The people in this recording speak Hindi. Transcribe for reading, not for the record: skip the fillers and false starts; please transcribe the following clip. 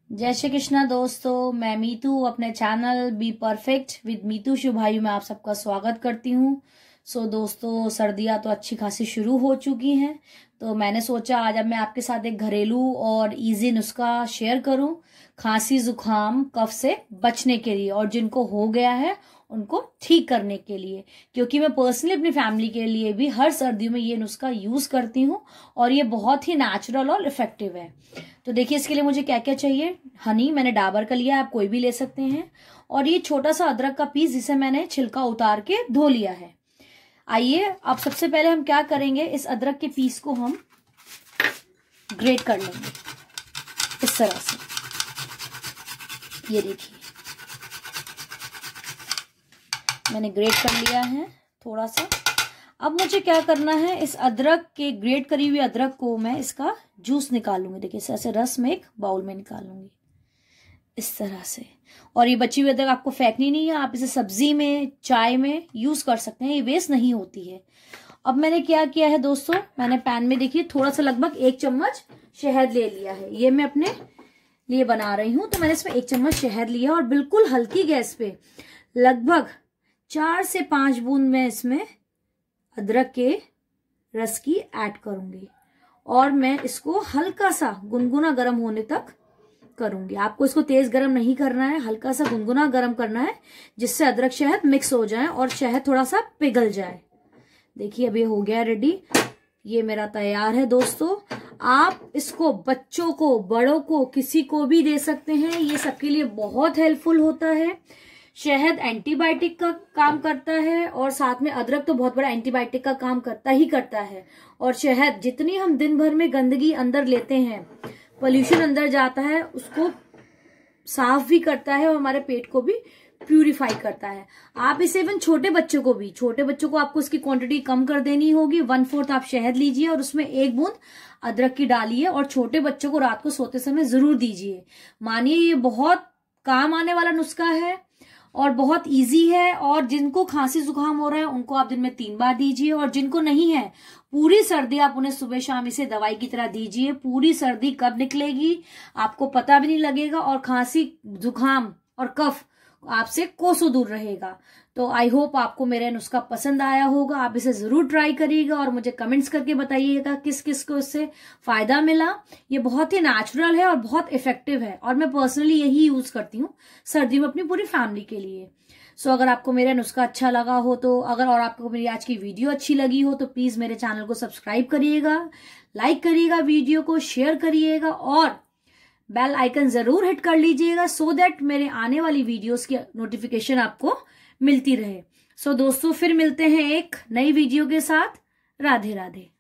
जय श्री कृष्णा दोस्तों, मैं मीतू अपने channel be perfect with Meetu Shubhayu में आप सबका स्वागत करती हूँ। दोस्तों, सर्दियाँ तो अच्छी खासी शुरू हो चुकी हैं, तो मैंने सोचा आज अब मैं आपके साथ एक घरेलू और इजी नुस्खा शेयर करूं खांसी जुकाम कफ से बचने के लिए और जिनको हो गया है उनको ठीक करने के लिए, क्योंकि मैं पर्सनली अपनी फैमिली के लिए भी हर सर्दियों में ये नुस्खा यूज करती हूँ और ये बहुत ही नेचुरल और इफेक्टिव है। तो देखिए इसके लिए मुझे क्या क्या चाहिए। हनी मैंने डाबर का लिया है, आप कोई भी ले सकते हैं, और ये छोटा सा अदरक का पीस जिसे मैंने छिलका उतार के धो लिया है। आइए अब सबसे पहले हम क्या करेंगे, इस अदरक के पीस को हम ग्रेट कर लेंगे इस तरह से। ये देखिए मैंने ग्रेट कर लिया है थोड़ा सा। अब मुझे क्या करना है, इस अदरक के ग्रेट करी हुई अदरक को मैं इसका जूस निकालूंगी। देखिए ऐसे रस में एक बाउल में निकालूंगी इस तरह से। और ये बची हुई अदरक आपको फेंकनी नहीं है, आप इसे सब्जी में चाय में यूज कर सकते हैं, ये वेस्ट नहीं होती है। अब मैंने क्या किया है दोस्तों, मैंने पैन में देखिए थोड़ा सा लगभग 1 चम्मच शहद ले लिया है। ये मैं अपने लिए बना रही हूं, तो मैंने इसमें 1 चम्मच शहद लिया और बिल्कुल हल्की गैस पे लगभग 4 से 5 बूंद मैं इसमें अदरक के रस की ऐड करूंगी और मैं इसको हल्का सा गुनगुना गर्म होने तक करूंगी। आपको इसको तेज गर्म नहीं करना है, हल्का सा गुनगुना गर्म करना है, जिससे अदरक शहद मिक्स हो जाए और शहद थोड़ा सा पिघल जाए। देखिए अब ये हो गया रेडी, ये मेरा तैयार है दोस्तों। आप इसको बच्चों को, बड़ों को, किसी को भी दे सकते हैं, ये सबके लिए बहुत हेल्पफुल होता है। शहद एंटीबायोटिक का काम करता है और साथ में अदरक तो बहुत बड़ा एंटीबायोटिक का काम करता ही करता है। और शहद जितनी हम दिन भर में गंदगी अंदर लेते हैं, पोल्यूशन अंदर जाता है, उसको साफ भी करता है और हमारे पेट को भी प्यूरिफाई करता है। आप इसे इवन छोटे बच्चों को आपको इसकी क्वांटिटी कम कर देनी होगी। 1/4 आप शहद लीजिए और उसमें 1 बूंद अदरक की डालिए और छोटे बच्चों को रात को सोते समय जरूर दीजिए। मानिए ये बहुत काम आने वाला नुस्खा है और बहुत इजी है। और जिनको खांसी जुकाम हो रहा है उनको आप दिन में 3 बार दीजिए, और जिनको नहीं है पूरी सर्दी आप उन्हें सुबह शाम इसे दवाई की तरह दीजिए। पूरी सर्दी कब निकलेगी आपको पता भी नहीं लगेगा और खांसी जुकाम और कफ आपसे कोसों दूर रहेगा। तो आई होप आपको मेरा नुस्खा पसंद आया होगा। आप इसे जरूर ट्राई करिएगा और मुझे कमेंट्स करके बताइएगा किस किस को इससे फायदा मिला। ये बहुत ही नेचुरल है और बहुत इफेक्टिव है और मैं पर्सनली यही यूज करती हूँ सर्दियों में अपनी पूरी फैमिली के लिए। अगर आपको मेरा नुस्खा अच्छा लगा हो तो और आपको मेरी आज की वीडियो अच्छी लगी हो तो प्लीज मेरे चैनल को सब्सक्राइब करिएगा, लाइक करिएगा, वीडियो को शेयर करिएगा और बेल आइकन जरूर हिट कर लीजिएगा, सो दैट मेरे आने वाली वीडियोस की नोटिफिकेशन आपको मिलती रहे। दोस्तों फिर मिलते हैं एक नई वीडियो के साथ। राधे राधे।